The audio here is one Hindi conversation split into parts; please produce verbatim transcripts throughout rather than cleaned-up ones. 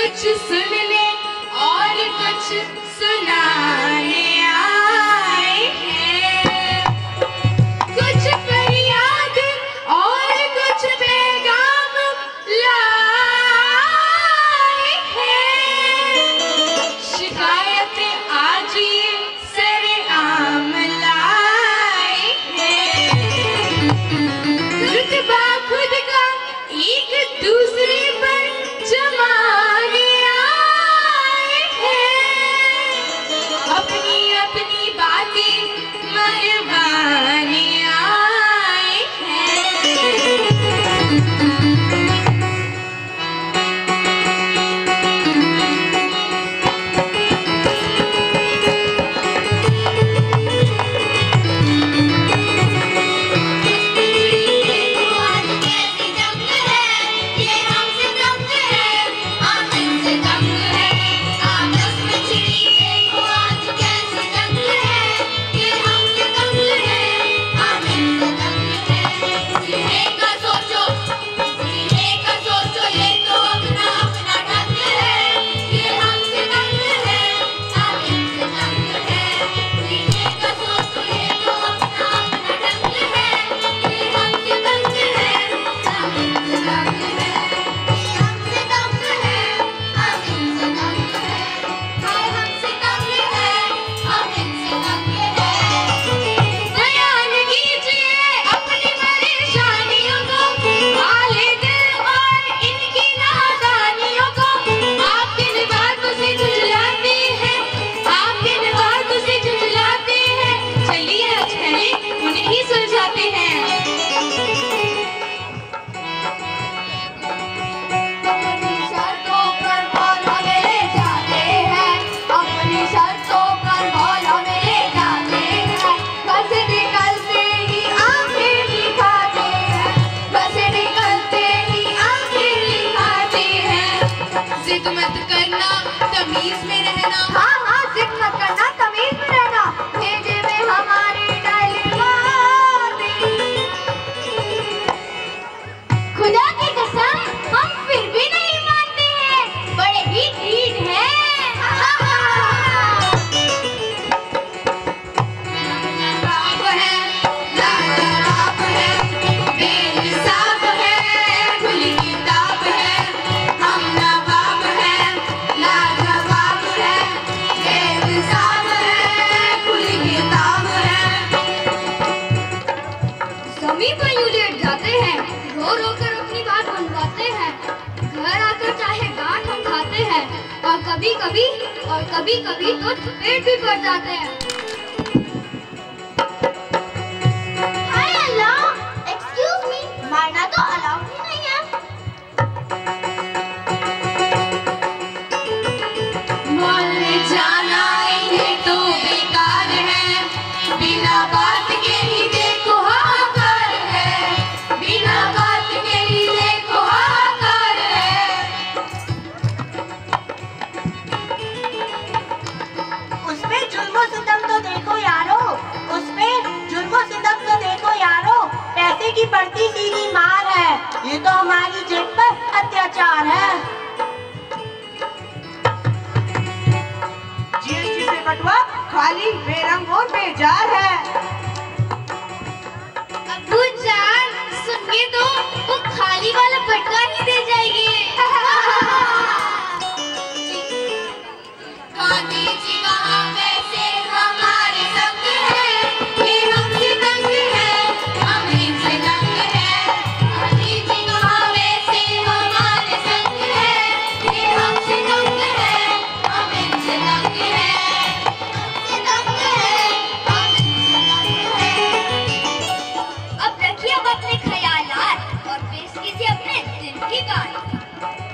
कुछ सुन ले और कुछ सुनाने आए हैं, कुछ फरियाद और कुछ पैगाम लाए हैं, शिकायत आज ये सरेआम लाए हैं, रुतबा खुद का एक दूसरे पर जमाने आए हैं, अपनी अपनी बातें मनवाने आए हैं। जिद मत करना, तमीज में रहना। हाँ हाँ, जिद मत करना, तमीज में रहना। भेजे में हमारी खुदा की कसम, हम फिर भी नहीं मानते हैं, बड़े ही ढीठ हैं। बाप है, लाजवाब है, बेहिसाब है, खुली किताब है, हम नवाब है, लाजवाब है, बेहिसाब है, खुली किताब है। जमीन पर यूं लेट जाते हैं, रो रो कर अपनी बात मनवाते हैं, घर आकर चाहे डांट हम खाते हैं, और कभी कभी और कभी कभी तो पेट भी पड़ जाते हैं। हाय अल्लाह, एक्सक्यूज मी, मारना तो अलाउड ही नहीं है। मॉल में जाना ये तो बेकार है, बिना बात के ही देखो हाहाकार है, बिना बात के ही देखो हाहाकार है। उसपे जुल्म सितम तो देखो यारो, उसपे जुल्म सितम तो देखो यारो, पैसे की बढ़ती सीधी मार है, ये तो हमारी जेब पर अत्याचार है। जीएसटी से बटुआ खाली बेरंग और बेजार है। अब्बू जान, सुन के तो वो खाली वाला बटुआ ही दे जाएगी। गांधी जी वहाँ वैसे हमारे संग है, ये हमसे तंग है, हम इनसे तंग है। गांधी जी वहाँ वैसे हमारे संग है, ये हमसे तंग है, हम इनसे तंग है, हमसे तंग है, हम इनसे तंग है। अब रखिए अब अपने ख्यालात और पेश कीजिए अपने दिल की बात।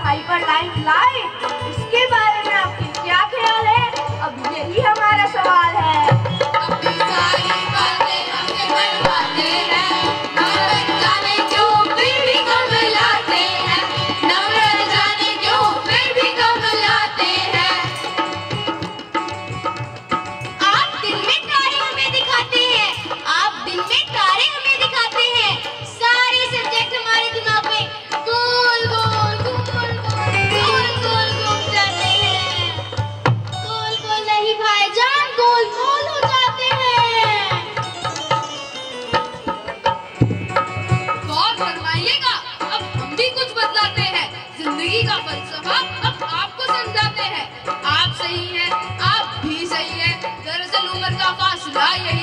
हाइपर लाइट लाइट, इसके बारे में आपके क्या ख्याल है? अब यही हमारा सवाल है। अपनी सारी बातें हमसे मनवाते हैं, न जाने क्यों फिर भी घबराते हैं, न जाने क्यों फिर भी घबराते हैं। आप दिन में तारे हमें दिखाते हैं, आप दिन में तारे हमें दिखाते हैं, सारे सब्जेक्ट हमारे दिमाग में गोल गोल गोल गोल गोल घूम जाते हैं। गोल गोल नहीं भाईजान, गोल गोल हो जाते हैं। गौर फरमाइएगा, अब हम भी कुछ बदलाते हैं, जिंदगी का फलसफा अब आपको समझाते हैं। आप सही हैं, आप भी सही हैं, दरअसल उम्र का फासला यही